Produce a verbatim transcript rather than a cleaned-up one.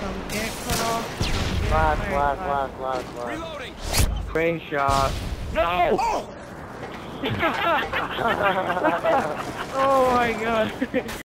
Some get cut off. Some get Last, fired last, by- last, last, last. Reloading. Brain shot. No! Oh! Oh my god.